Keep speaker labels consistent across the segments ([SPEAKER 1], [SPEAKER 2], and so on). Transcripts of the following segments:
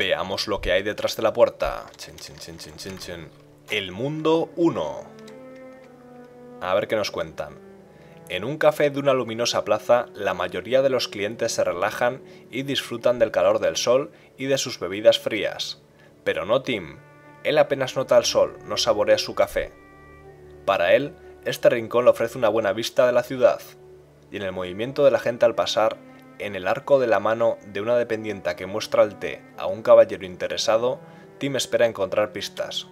[SPEAKER 1] Veamos lo que hay detrás de la puerta. Chin, chin, chin, chin, chin, chin. El mundo 1. A ver qué nos cuentan. En un café de una luminosa plaza, la mayoría de los clientes se relajan y disfrutan del calor del sol y de sus bebidas frías. Pero no Tim. Él apenas nota el sol, no saborea su café. Para él, este rincón le ofrece una buena vista de la ciudad. Y en el movimiento de la gente al pasar, en el arco de la mano de una dependienta que muestra el té a un caballero interesado, Tim espera encontrar pistas.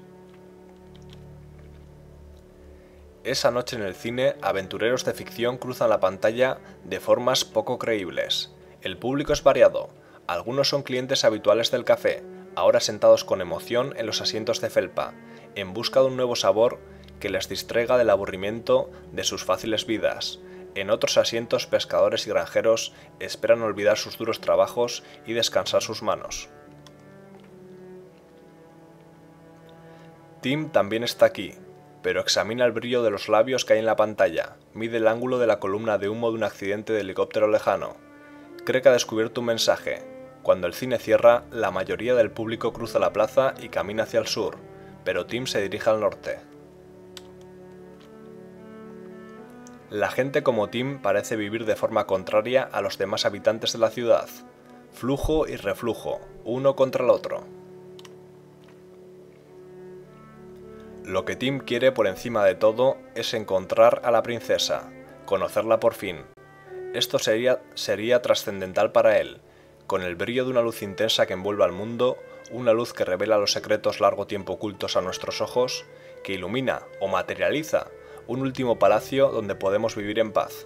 [SPEAKER 1] Esa noche en el cine, aventureros de ficción cruzan la pantalla de formas poco creíbles. El público es variado. Algunos son clientes habituales del café, ahora sentados con emoción en los asientos de felpa, en busca de un nuevo sabor que les distraiga del aburrimiento de sus fáciles vidas. En otros asientos, pescadores y granjeros esperan olvidar sus duros trabajos y descansar sus manos. Tim también está aquí, pero examina el brillo de los labios que hay en la pantalla, mide el ángulo de la columna de humo de un accidente de helicóptero lejano. Cree que ha descubierto un mensaje. Cuando el cine cierra, la mayoría del público cruza la plaza y camina hacia el sur, pero Tim se dirige al norte. La gente como Tim parece vivir de forma contraria a los demás habitantes de la ciudad. Flujo y reflujo, uno contra el otro. Lo que Tim quiere por encima de todo es encontrar a la princesa, conocerla por fin. Esto sería trascendental para él, con el brillo de una luz intensa que envuelve al mundo, una luz que revela los secretos largo tiempo ocultos a nuestros ojos, que ilumina o materializa un último palacio donde podemos vivir en paz.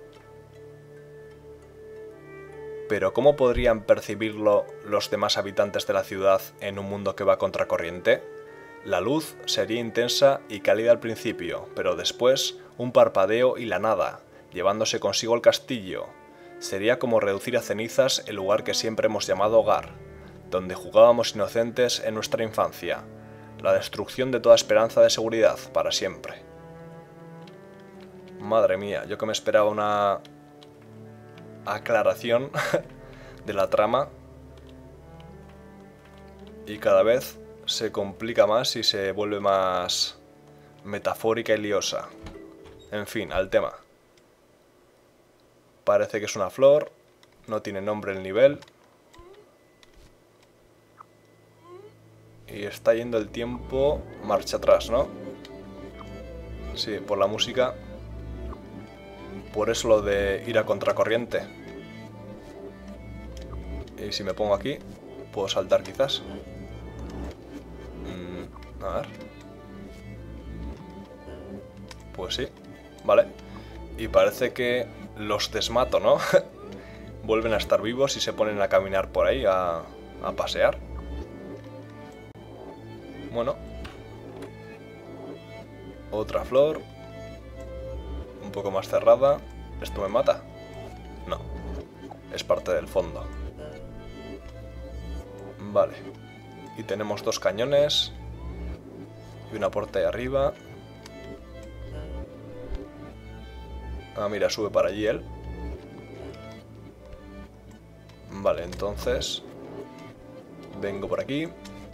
[SPEAKER 1] Pero ¿cómo podrían percibirlo los demás habitantes de la ciudad en un mundo que va contracorriente? La luz sería intensa y cálida al principio, pero después un parpadeo y la nada, llevándose consigo el castillo. Sería como reducir a cenizas el lugar que siempre hemos llamado hogar, donde jugábamos inocentes en nuestra infancia. La destrucción de toda esperanza de seguridad para siempre. Madre mía, yo que me esperaba una aclaración de la trama y cada vez se complica más y se vuelve más metafórica y liosa. En fin, al tema. Parece que es una flor, no tiene nombre el nivel. Y está yendo el tiempo marcha atrás, ¿no? Sí, por la música. Por eso lo de ir a contracorriente. Y si me pongo aquí, puedo saltar quizás. A ver. Pues sí, vale. Y parece que los desmato, ¿no? Vuelven a estar vivos y se ponen a caminar por ahí, a pasear. Bueno. Otra flor. Un poco más cerrada. ¿Esto me mata? No. Es parte del fondo. Vale. Y tenemos dos cañones. Y una puerta ahí arriba. Ah, mira, sube para allí él. Vale, entonces vengo por aquí.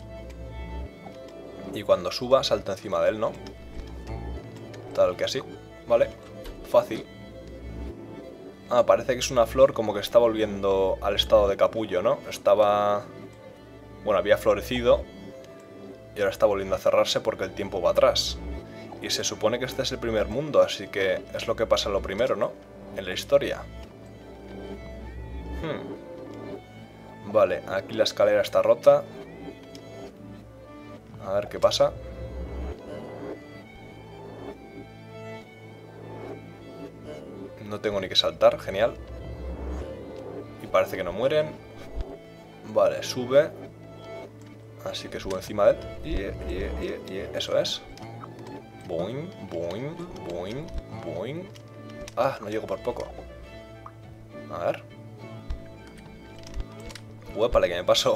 [SPEAKER 1] Y cuando suba, salto encima de él, ¿no? Tal que así. Vale, fácil. Ah, parece que es una flor como que está volviendo al estado de capullo, ¿no? Estaba... Bueno, había florecido y ahora está volviendo a cerrarse porque el tiempo va atrás. Y se supone que este es el primer mundo, así que es lo que pasa lo primero, ¿no? En la historia. Vale, aquí la escalera está rota. A ver qué pasa. No tengo ni que saltar, genial. Y parece que no mueren. Vale, sube. Así que subo encima de él. Y eso es. Boing, boing, boing, boing. Ah, no llego por poco. A ver. Uépale, que me pasó.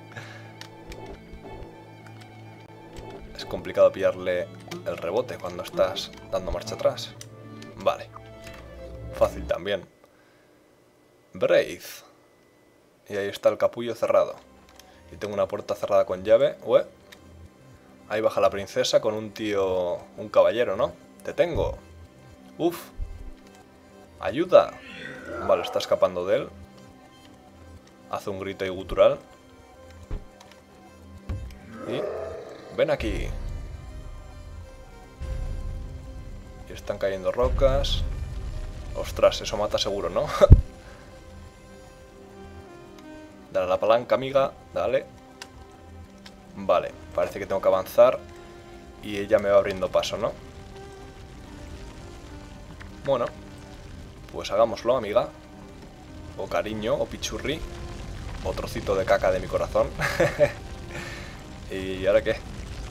[SPEAKER 1] Es complicado pillarle el rebote cuando estás dando marcha atrás. Vale. Fácil también. Brave. Y ahí está el capullo cerrado. Y tengo una puerta cerrada con llave. Ué. Ahí baja la princesa con un tío... un caballero, ¿no? ¡Te tengo! ¡Uf! ¡Ayuda! Vale, está escapando de él. Hace un grito ahí gutural. Y... ¡ven aquí! Y están cayendo rocas. Ostras, eso mata seguro, ¿no? Dale a la palanca, amiga. Dale. Vale, parece que tengo que avanzar. Y ella me va abriendo paso, ¿no? Bueno, pues hagámoslo, amiga. O cariño, o pichurri. O trocito de caca de mi corazón. ¿Y ahora qué?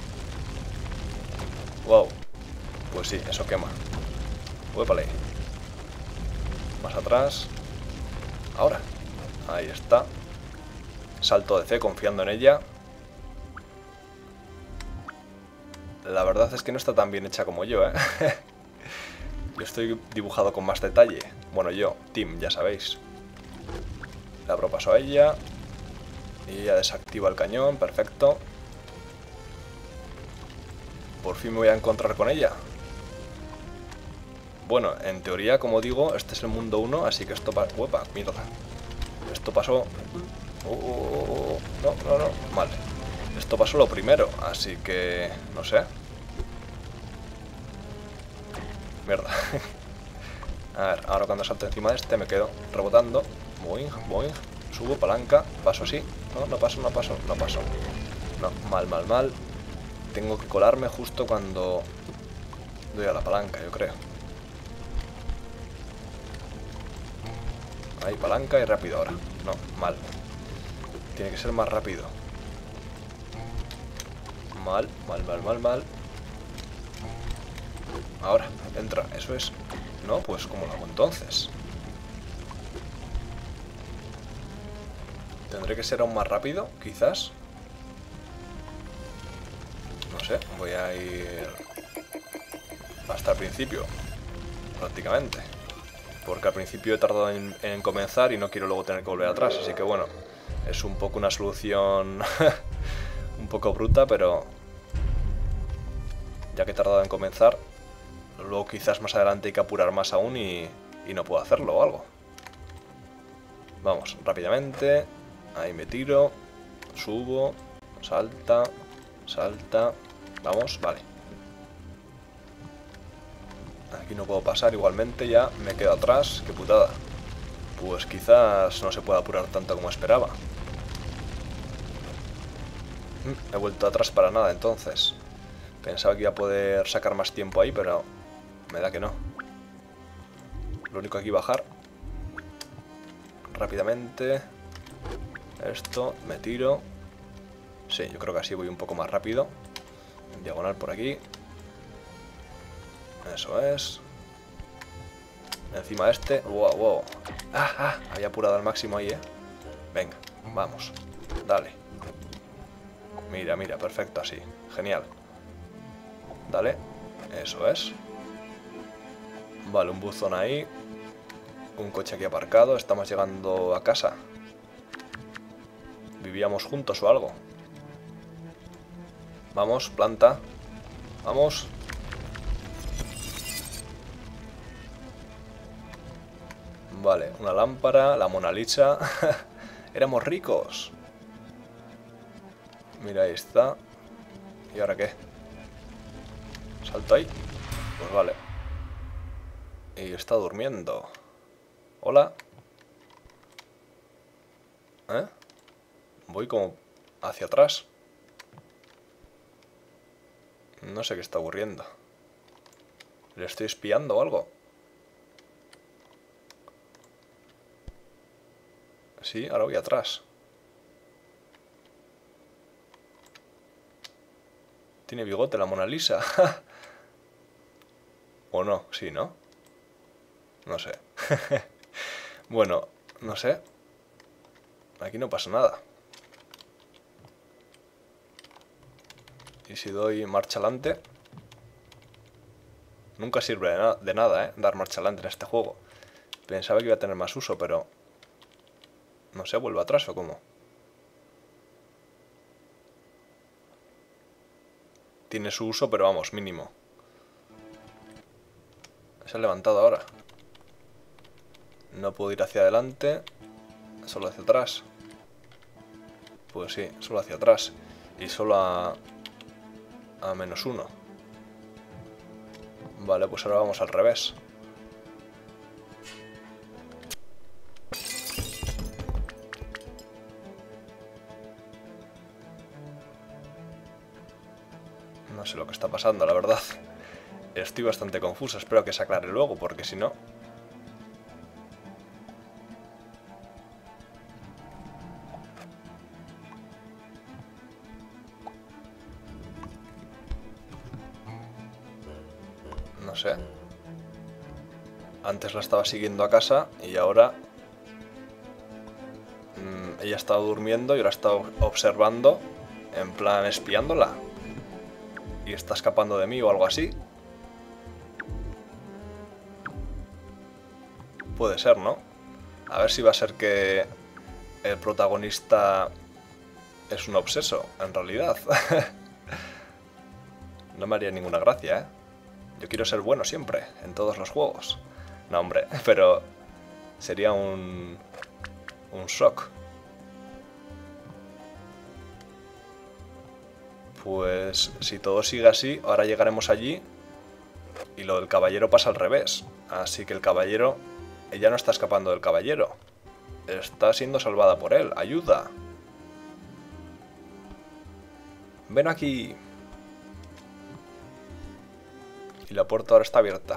[SPEAKER 1] Wow. Pues sí, eso quema. Uépale. Más atrás. Ahora. Ahí está. Salto de fe confiando en ella. La verdad es que no está tan bien hecha como yo, ¿eh? Yo estoy dibujado con más detalle. Bueno, yo, Tim, ya sabéis. Le abro paso a ella. Y ella desactiva el cañón, perfecto. Por fin me voy a encontrar con ella. Bueno, en teoría, como digo, este es el mundo 1, así que esto pasa... ¡Uepa! Mierda. Esto pasó... No, no, no. Vale. Esto pasó lo primero, así que... no sé. Mierda. A ver, ahora cuando salte encima de este me quedo rebotando. Boing, boing. Subo, palanca. Paso así. No, no paso, no paso, no paso. No, mal, mal, mal. Tengo que colarme justo cuando doy a la palanca, yo creo. Ahí, palanca y rápido ahora. No, mal. Tiene que ser más rápido. Mal, mal, mal, mal, mal. Ahora, entra, eso es. No, pues ¿cómo lo hago entonces? Tendré que ser aún más rápido, quizás. No sé, voy a ir hasta el principio, prácticamente. Porque al principio he tardado en comenzar y no quiero luego tener que volver atrás. Así que bueno, es un poco una solución un poco bruta, pero ya que he tardado en comenzar, luego quizás más adelante hay que apurar más aún y no puedo hacerlo o algo. Vamos, rápidamente. Ahí me tiro. Subo. Salta. Salta. Vamos, vale. Aquí no puedo pasar igualmente, ya me quedo atrás. Qué putada. Pues quizás no se pueda apurar tanto como esperaba. He vuelto atrás para nada entonces. Pensaba que iba a poder sacar más tiempo ahí, pero me da que no. Lo único aquí bajar. Rápidamente. Esto, me tiro. Sí, yo creo que así voy un poco más rápido. En diagonal por aquí. Eso es. Encima este. Wow, wow. Había apurado al máximo ahí, Venga, vamos. Dale. Mira, mira, perfecto así. Genial. Dale. Eso es. Vale, un buzón ahí. Un coche aquí aparcado. Estamos llegando a casa. ¿Vivíamos juntos o algo? Vamos, planta. Vamos. Vale, una lámpara, la Mona Lisa. Éramos ricos. Mira, ahí está. ¿Y ahora qué? ¿Salto ahí? Pues vale. Y está durmiendo. Hola. Voy como hacia atrás. No sé qué está ocurriendo. ¿Le estoy espiando o algo? Sí, ahora voy atrás. Tiene bigote la Mona Lisa. ¿O no? Sí, ¿no? No sé. Bueno, no sé. Aquí no pasa nada. ¿Y si doy marcha adelante? Nunca sirve de nada, dar marcha adelante en este juego. Pensaba que iba a tener más uso, pero... no sé, ¿vuelvo atrás o cómo? tiene su uso, pero vamos, mínimo. Se ha levantado ahora. No puedo ir hacia adelante, solo hacia atrás. Pues sí, solo hacia atrás. Y solo a -1. Vale, pues ahora vamos al revés. No sé lo que está pasando, la verdad. Estoy bastante confuso, espero que se aclare luego, porque si no... No sé. Antes la estaba siguiendo a casa y ahora... ella estaba durmiendo y ahora está observando, en plan espiándola. Y está escapando de mí o algo así. Puede ser, ¿no? A ver si va a ser que el protagonista es un obseso, en realidad. No me haría ninguna gracia, ¿eh? Yo quiero ser bueno siempre, en todos los juegos. No, hombre, pero sería un shock. Pues si todo sigue así, ahora llegaremos allí y lo del caballero pasa al revés. Así que el caballero... Ella no está escapando del caballero. Está siendo salvada por él. ¡Ayuda! ¡Ven aquí! Y la puerta ahora está abierta.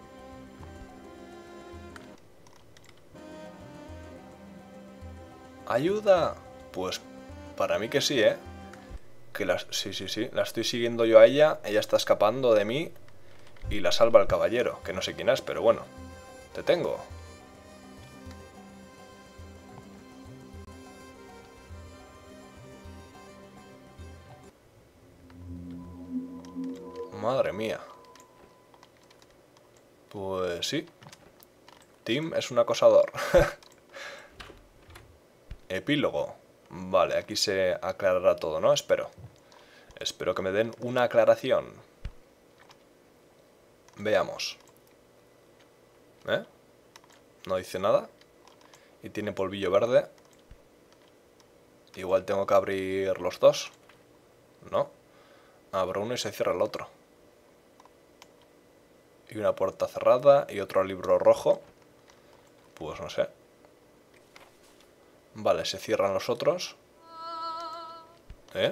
[SPEAKER 1] ¡Ayuda! Pues para mí que sí, ¿eh? Que sí. La estoy siguiendo yo a ella. Ella está escapando de mí. Y la salva el caballero. Que no sé quién es, pero bueno. Te tengo. Madre mía. Pues sí. Tim es un acosador. Epílogo. Vale, aquí se aclarará todo, ¿no? Espero. Espero que me den una aclaración. Veamos. ¿Eh? No dice nada. Y tiene polvillo verde. Igual tengo que abrir los dos. No. Abro uno y se cierra el otro. Y una puerta cerrada y otro libro rojo. Pues no sé. Vale, se cierran los otros. ¿Eh?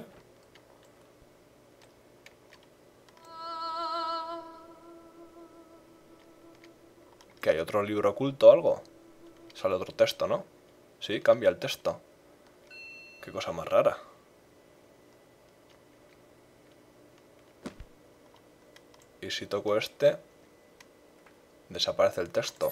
[SPEAKER 1] ¿Que hay otro libro oculto o algo? Sale otro texto, ¿no? Sí, cambia el texto. Qué cosa más rara. Y si toco este, desaparece el texto.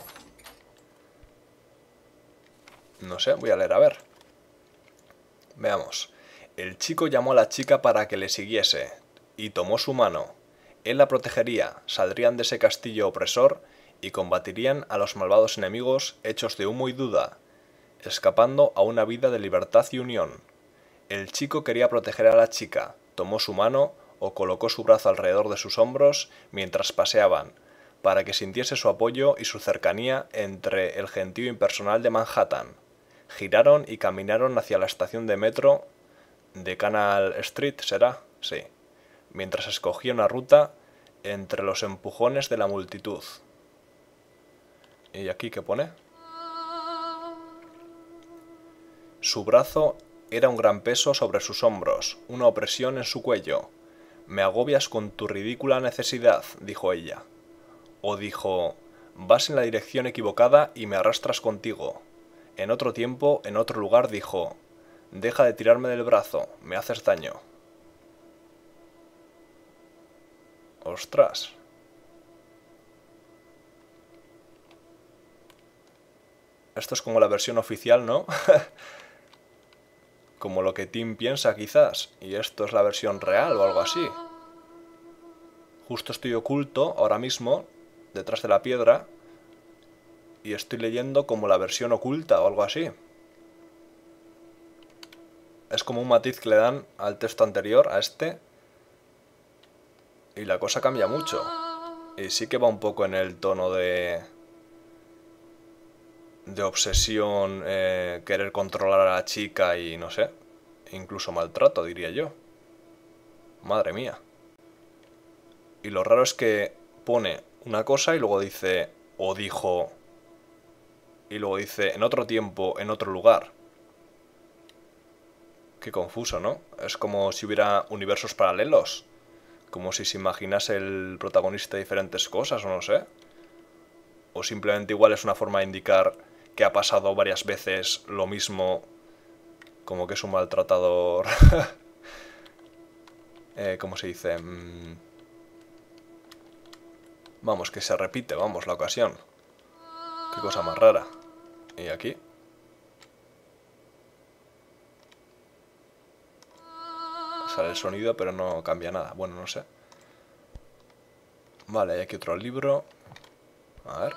[SPEAKER 1] No sé, voy a leer a ver. Veamos. El chico llamó a la chica para que le siguiese, y tomó su mano. Él la protegería, saldrían de ese castillo opresor, y combatirían a los malvados enemigos hechos de humo y duda, escapando a una vida de libertad y unión. El chico quería proteger a la chica, tomó su mano o colocó su brazo alrededor de sus hombros mientras paseaban, para que sintiese su apoyo y su cercanía entre el gentío impersonal de Manhattan. Giraron y caminaron hacia la estación de metro de Canal Street, ¿será? Sí. Mientras escogía una ruta entre los empujones de la multitud. ¿Y aquí qué pone? Su brazo era un gran peso sobre sus hombros, una opresión en su cuello. «Me agobias con tu ridícula necesidad», dijo ella. O dijo, «vas en la dirección equivocada y me arrastras contigo». En otro tiempo, en otro lugar, dijo, «deja de tirarme del brazo, me haces daño». ¡Ostras! Esto es como la versión oficial, ¿no? Como lo que Tim piensa, quizás. Y esto es la versión real o algo así. Justo estoy oculto, ahora mismo, detrás de la piedra. Y estoy leyendo como la versión oculta o algo así. Es como un matiz que le dan al texto anterior, a este. Y la cosa cambia mucho. Y sí que va un poco en el tono de obsesión, querer controlar a la chica y no sé, incluso maltrato, diría yo. Madre mía. Y lo raro es que pone una cosa y luego dice, o dijo, y luego dice, en otro tiempo, en otro lugar. Qué confuso, ¿no? Es como si hubiera universos paralelos. Como si se imaginase el protagonista diferentes cosas, o no sé. O simplemente igual es una forma de indicar que ha pasado varias veces lo mismo, como que es un maltratador. ¿Cómo se dice? Vamos, que se repite, vamos, la ocasión. Qué cosa más rara. ¿Y aquí? Sale el sonido, pero no cambia nada. Bueno, no sé. Vale, hay aquí otro libro. A ver.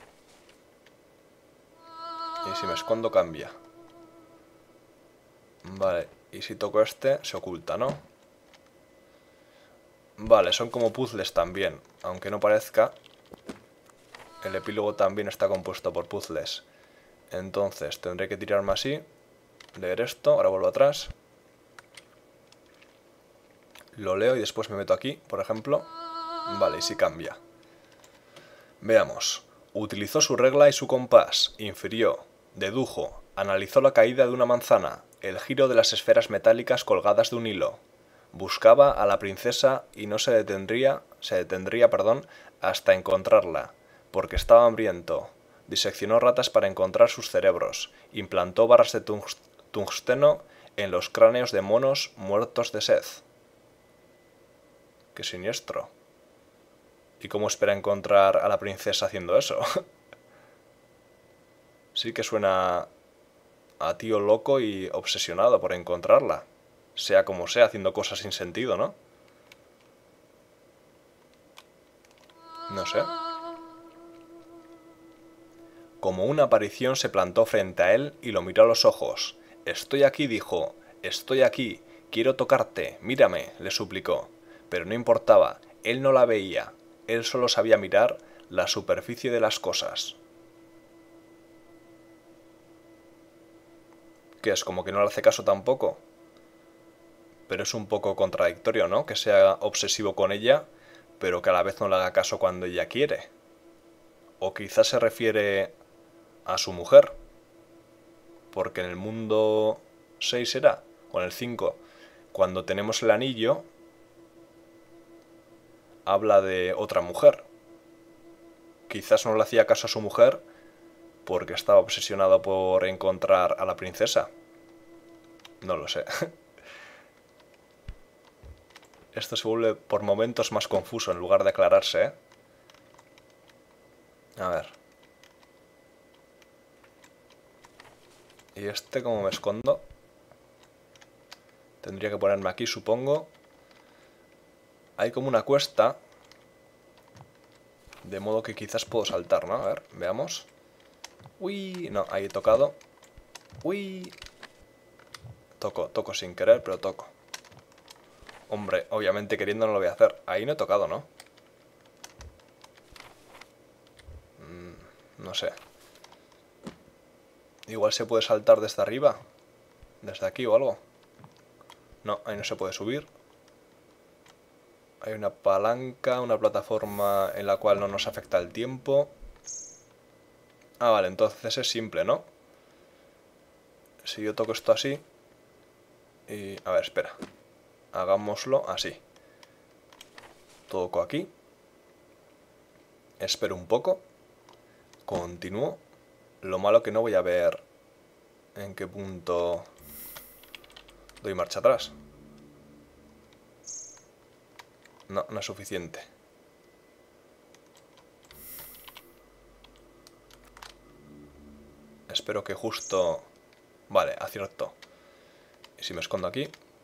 [SPEAKER 1] Y si me escondo, cambia. Vale, y si toco este, se oculta, ¿no? Vale, son como puzzles también. Aunque no parezca, el epílogo también está compuesto por puzzles. Entonces, tendré que tirarme así. Leer esto, ahora vuelvo atrás. Lo leo y después me meto aquí, por ejemplo. Vale, y si cambia. Veamos. Utilizó su regla y su compás. Infirió. Dedujo. Analizó la caída de una manzana. El giro de las esferas metálicas colgadas de un hilo. Buscaba a la princesa y no se detendría, hasta encontrarla, porque estaba hambriento. Diseccionó ratas para encontrar sus cerebros. Implantó barras de tungsteno en los cráneos de monos muertos de sed. Qué siniestro. ¿Y cómo espera encontrar a la princesa haciendo eso? Sí que suena a tío loco y obsesionado por encontrarla. Sea como sea, haciendo cosas sin sentido, ¿no? No sé. Como una aparición se plantó frente a él y lo miró a los ojos. «Estoy aquí», dijo. «Estoy aquí. Quiero tocarte. Mírame», le suplicó. Pero no importaba. Él no la veía. Él solo sabía mirar la superficie de las cosas. ¿Qué es? ¿Como que no le hace caso tampoco? Pero es un poco contradictorio, ¿no? Que sea obsesivo con ella, pero que a la vez no le haga caso cuando ella quiere. O quizás se refiere a su mujer. Porque en el mundo 6 era, o en el 5, cuando tenemos el anillo, habla de otra mujer. Quizás no le hacía caso a su mujer porque estaba obsesionado por encontrar a la princesa. No lo sé. Esto se vuelve por momentos más confuso en lugar de aclararse, ¿eh? A ver. ¿Y este cómo me escondo? Tendría que ponerme aquí, supongo. Hay como una cuesta. De modo que quizás puedo saltar, ¿no? A ver, veamos. Uy, no, ahí he tocado. Uy. Toco sin querer, pero toco. Hombre, obviamente queriendo no lo voy a hacer. Ahí no he tocado, ¿no? No sé. Igual se puede saltar desde arriba. Desde aquí o algo. No, ahí no se puede subir. Hay una palanca, una plataforma en la cual no nos afecta el tiempo. Ah, vale, entonces es simple, ¿no? Si yo toco esto así... Y... A ver, espera. Hagámoslo así. Toco aquí. Espero un poco. Continúo. Lo malo que no voy a ver en qué punto doy marcha atrás. No, no es suficiente. Espero que justo... Vale, acierto. ¿Y si me escondo aquí?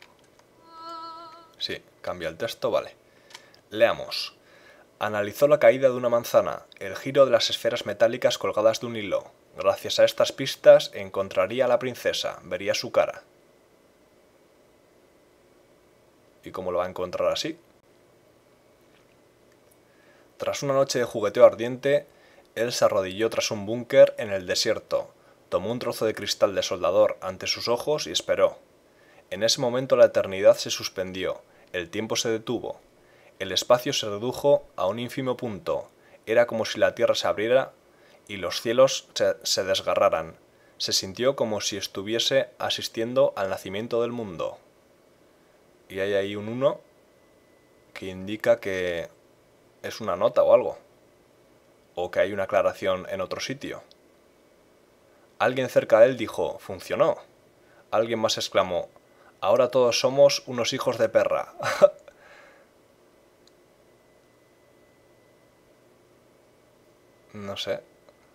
[SPEAKER 1] Sí, cambia el texto, vale. Leamos. Analizó la caída de una manzana, el giro de las esferas metálicas colgadas de un hilo. Gracias a estas pistas encontraría a la princesa, vería su cara. ¿Y cómo lo va a encontrar así? Tras una noche de jugueteo ardiente, él se arrodilló tras un búnker en el desierto, tomó un trozo de cristal de soldador ante sus ojos y esperó. En ese momento la eternidad se suspendió, el tiempo se detuvo, el espacio se redujo a un ínfimo punto, era como si la tierra se abriera y los cielos se desgarraran. Se sintió como si estuviese asistiendo al nacimiento del mundo. Y hay ahí un 1 que indica que es una nota o algo. O que hay una aclaración en otro sitio. Alguien cerca de él dijo, funcionó. Alguien más exclamó, ahora todos somos unos hijos de perra. No sé.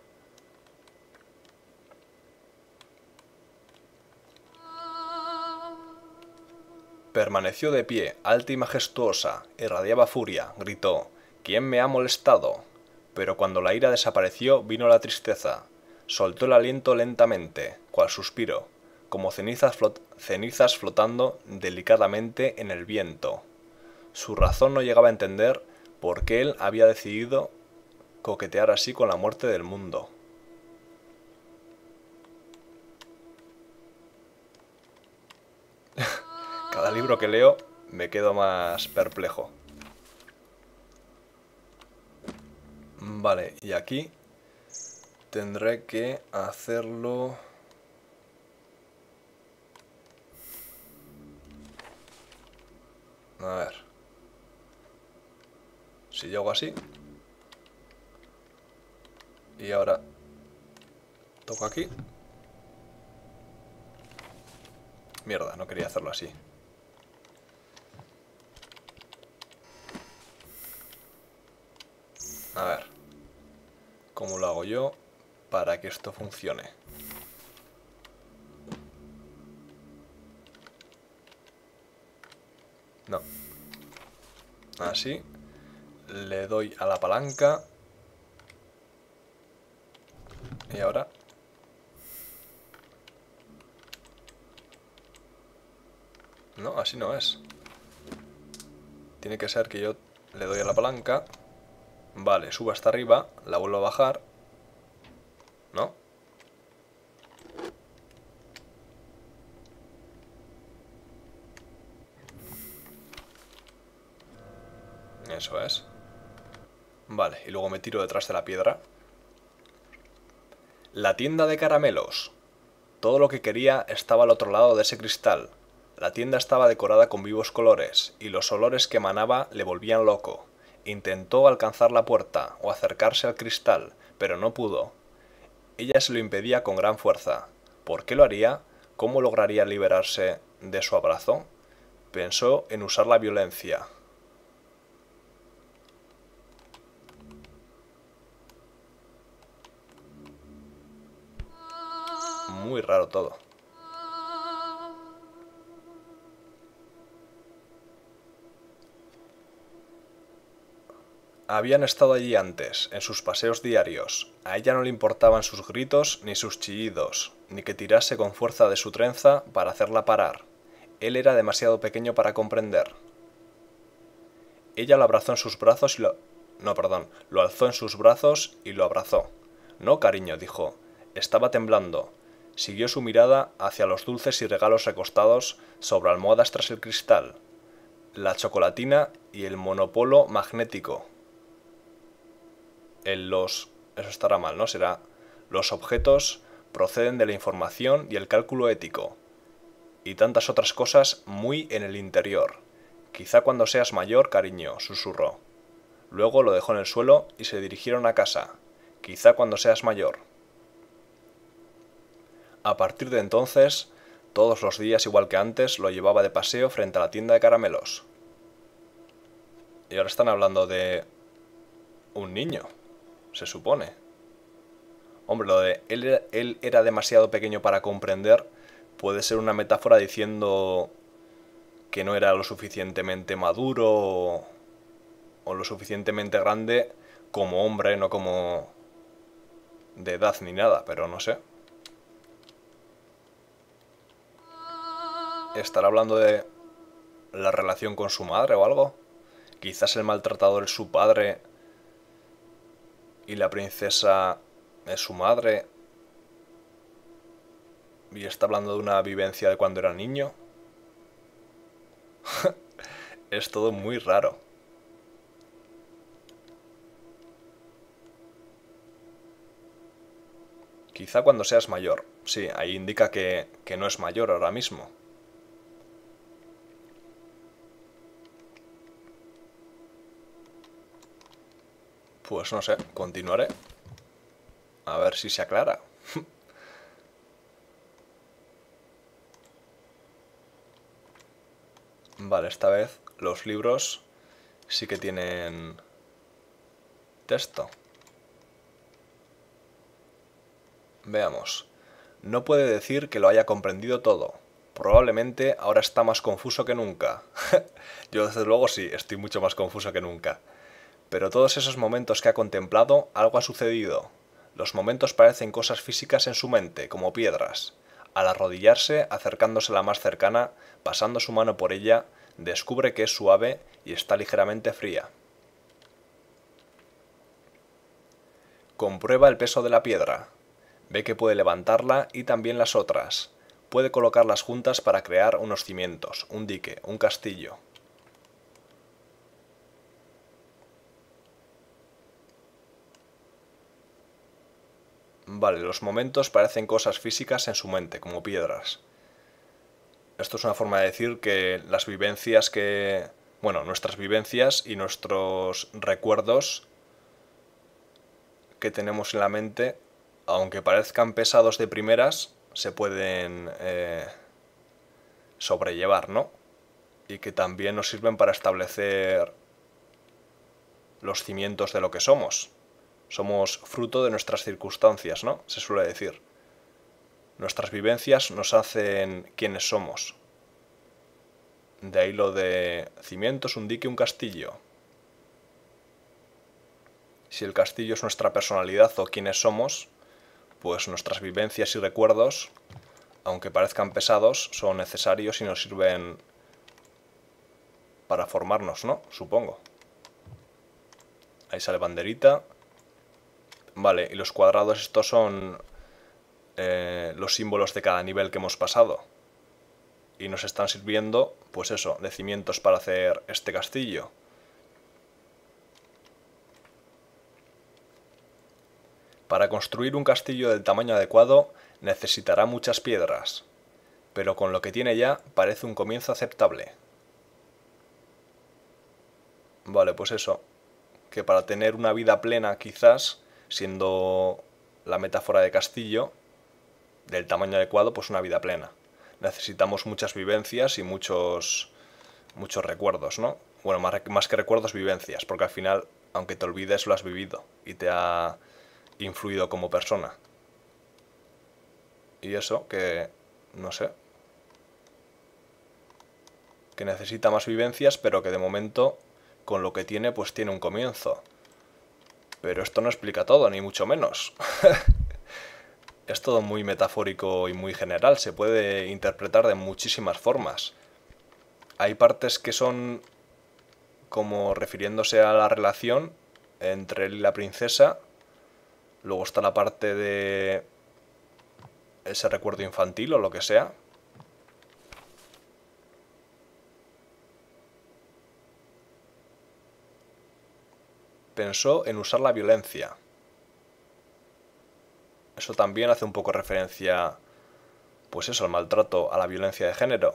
[SPEAKER 1] Permaneció de pie, alta y majestuosa, irradiaba furia, gritó, ¿quién me ha molestado? Pero cuando la ira desapareció vino la tristeza. Soltó el aliento lentamente, cual suspiro, como cenizas flotando delicadamente en el viento. Su razón no llegaba a entender por qué él había decidido coquetear así con la muerte del mundo. Cada libro que leo me quedo más perplejo. Vale, y aquí tendré que hacerlo... A ver. Si yo hago así. Y ahora toco aquí. Mierda, no quería hacerlo así. A ver. ¿Cómo lo hago yo para que esto funcione? No. Así. Le doy a la palanca. Y ahora... No, así no es. Tiene que ser que yo le doy a la palanca. Vale, subo hasta arriba, la vuelvo a bajar. ¿No? Eso es. Vale, y luego me tiro detrás de la piedra. La tienda de caramelos. Todo lo que quería estaba al otro lado de ese cristal. La tienda estaba decorada con vivos colores, y los olores que emanaba le volvían loco. Intentó alcanzar la puerta o acercarse al cristal, pero no pudo. Ella se lo impedía con gran fuerza. ¿Por qué lo haría? ¿Cómo lograría liberarse de su abrazo? Pensó en usar la violencia. Muy raro todo. Habían estado allí antes, en sus paseos diarios. A ella no le importaban sus gritos ni sus chillidos, ni que tirase con fuerza de su trenza para hacerla parar. Él era demasiado pequeño para comprender. Ella lo abrazó en sus brazos y lo... No, perdón. Lo alzó en sus brazos y lo abrazó. No, cariño, dijo. Estaba temblando. Siguió su mirada hacia los dulces y regalos recostados sobre almohadas tras el cristal, la chocolatina y el monopolo magnético. Eso estará mal, ¿no? Será... Los objetos proceden de la información y el cálculo ético. Y tantas otras cosas muy en el interior. Quizá cuando seas mayor, cariño, susurró. Luego lo dejó en el suelo y se dirigieron a casa. Quizá cuando seas mayor. A partir de entonces, todos los días igual que antes, lo llevaba de paseo frente a la tienda de caramelos. Y ahora están hablando de... un niño, se supone. Hombre, lo de él era demasiado pequeño para comprender puede ser una metáfora diciendo que no era lo suficientemente maduro o lo suficientemente grande como hombre, no como de edad ni nada, pero no sé. ¿Estará hablando de la relación con su madre o algo? Quizás el maltratador es su padre y la princesa es su madre y está hablando de una vivencia de cuando era niño. Es todo muy raro. Quizá cuando seas mayor. Sí, ahí indica que no es mayor ahora mismo. Pues no sé, continuaré. A ver si se aclara. Vale, esta vez los libros sí que tienen texto. Veamos. No puede decir que lo haya comprendido todo. Probablemente ahora está más confuso que nunca. Yo desde luego sí, estoy mucho más confuso que nunca. Pero todos esos momentos que ha contemplado, algo ha sucedido. Los momentos parecen cosas físicas en su mente, como piedras. Al arrodillarse, acercándose a la más cercana, pasando su mano por ella, descubre que es suave y está ligeramente fría. Comprueba el peso de la piedra. Ve que puede levantarla y también las otras. Puede colocarlas juntas para crear unos cimientos, un dique, un castillo. Vale, los momentos parecen cosas físicas en su mente, como piedras. Esto es una forma de decir que las vivencias que... Bueno, nuestras vivencias y nuestros recuerdos que tenemos en la mente, aunque parezcan pesados de primeras, se pueden sobrellevar, ¿no? Y que también nos sirven para establecer los cimientos de lo que somos. Somos fruto de nuestras circunstancias, ¿no? Se suele decir. Nuestras vivencias nos hacen quienes somos. De ahí lo de cimientos, un dique, un castillo. Si el castillo es nuestra personalidad o quienes somos, pues nuestras vivencias y recuerdos, aunque parezcan pesados, son necesarios y nos sirven para formarnos, ¿no? Supongo. Ahí sale banderita. Vale, y los cuadrados estos son los símbolos de cada nivel que hemos pasado. Y nos están sirviendo, pues eso, de cimientos para hacer este castillo. Para construir un castillo del tamaño adecuado necesitará muchas piedras, pero con lo que tiene ya parece un comienzo aceptable. Vale, pues eso, que para tener una vida plena quizás, siendo la metáfora de castillo, del tamaño adecuado, pues una vida plena. Necesitamos muchas vivencias y muchos recuerdos, ¿no? Bueno, más que recuerdos, vivencias, porque al final, aunque te olvides, lo has vivido y te ha influido como persona. Y eso, que, no sé, que necesita más vivencias, pero que de momento, con lo que tiene, pues tiene un comienzo. Pero esto no explica todo, ni mucho menos. Es todo muy metafórico y muy general, se puede interpretar de muchísimas formas. Hay partes que son como refiriéndose a la relación entre él y la princesa. Luego está la parte de ese recuerdo infantil o lo que sea. Pensó en usar la violencia. Eso también hace un poco referencia, pues eso, al maltrato, a la violencia de género.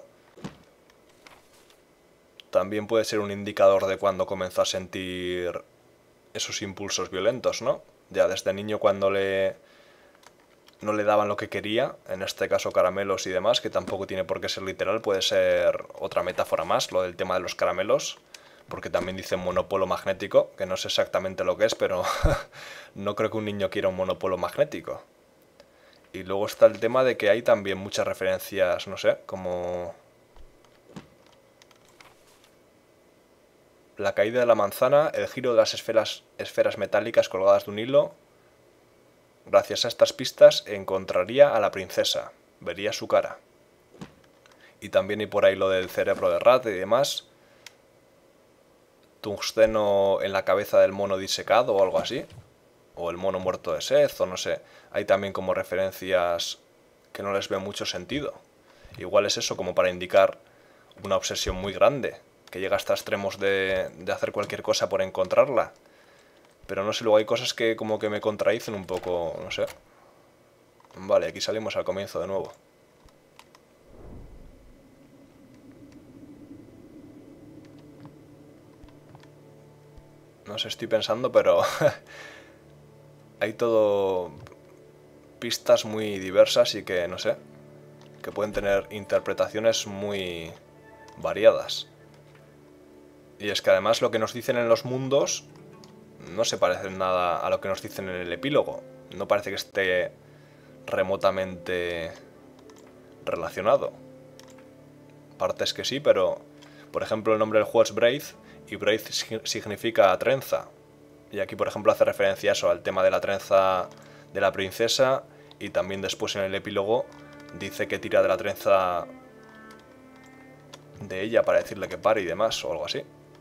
[SPEAKER 1] También puede ser un indicador de cuando comenzó a sentir esos impulsos violentos, ¿no? Ya desde niño cuando no le daban lo que quería, en este caso caramelos y demás, que tampoco tiene por qué ser literal, puede ser otra metáfora más, lo del tema de los caramelos, porque también dicen monopolo magnético, que no sé exactamente lo que es, pero no creo que un niño quiera un monopolo magnético. Y luego está el tema de que hay también muchas referencias, no sé, como la caída de la manzana, el giro de las esferas metálicas colgadas de un hilo. Gracias a estas pistas encontraría a la princesa, vería su cara. Y también hay por ahí lo del cerebro de Rat y demás. Tungsteno en la cabeza del mono disecado o algo así. o el mono muerto de sed, o no sé. Hay también como referencias que no les veo mucho sentido. Igual es eso como para indicar una obsesión muy grande, que llega hasta extremos de hacer cualquier cosa por encontrarla. Pero no sé, luego hay cosas que como que me contradicen un poco, no sé. Vale, aquí salimos al comienzo de nuevo. No sé, estoy pensando, pero hay todo pistas muy diversas y que, no sé, que pueden tener interpretaciones muy variadas. Y es que además lo que nos dicen en los mundos no se parece en nada a lo que nos dicen en el epílogo. No parece que esté remotamente relacionado. Partes que sí, pero por ejemplo el nombre del juego es Braith y Braith significa trenza. Y aquí por ejemplo hace referencia a eso, al tema de la trenza de la princesa, y también después en el epílogo dice que tira de la trenza de ella para decirle que pare y demás, o algo así.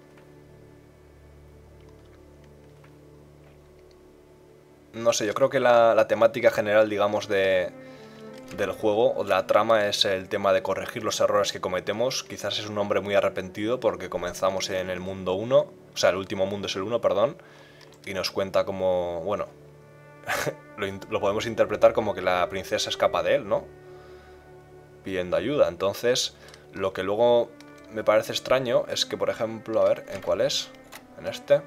[SPEAKER 1] No sé, yo creo que la temática general, digamos, del juego o de la trama es el tema de corregir los errores que cometemos. Quizás es un hombre muy arrepentido porque comenzamos en el mundo 1, o sea, el último mundo es el 1, perdón, y nos cuenta como, bueno, lo podemos interpretar como que la princesa escapa de él, ¿no? Pidiendo ayuda. Entonces, lo que luego me parece extraño es que, por ejemplo, a ver, ¿en cuál es? En este.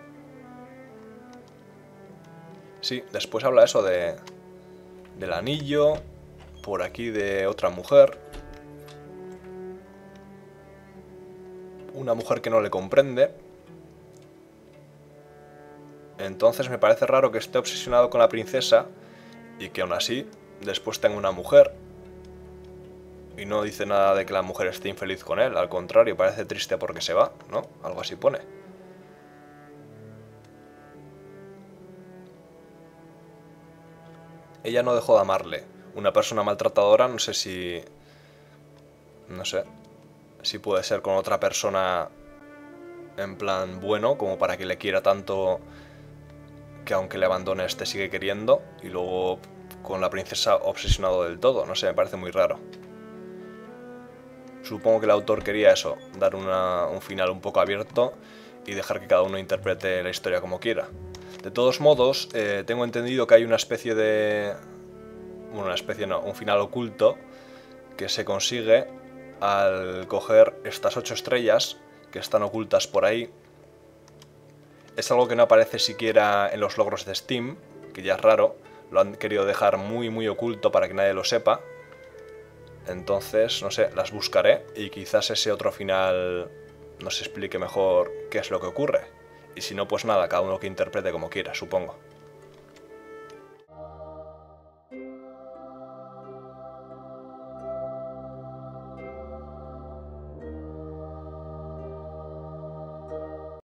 [SPEAKER 1] Sí, después habla eso del anillo, por aquí de otra mujer. Una mujer que no le comprende. Entonces me parece raro que esté obsesionado con la princesa y que aún así después tenga una mujer. Y no dice nada de que la mujer esté infeliz con él, al contrario, parece triste porque se va, ¿no? Algo así pone. Ella no dejó de amarle. Una persona maltratadora, no sé si... No sé. Si puede ser con otra persona en plan bueno, como para que le quiera tanto que aunque le abandone te sigue queriendo. Y luego con la princesa obsesionado del todo. No sé, me parece muy raro. Supongo que el autor quería eso, dar un final un poco abierto y dejar que cada uno interprete la historia como quiera. De todos modos, tengo entendido que hay una especie de... Bueno, una especie no, un final oculto que se consigue al coger estas 8 estrellas que están ocultas por ahí. Es algo que no aparece siquiera en los logros de Steam, que ya es raro. Lo han querido dejar muy muy oculto para que nadie lo sepa. Entonces, no sé, las buscaré y quizás ese otro final nos explique mejor qué es lo que ocurre. Y si no, pues nada, cada uno que interprete como quiera, supongo.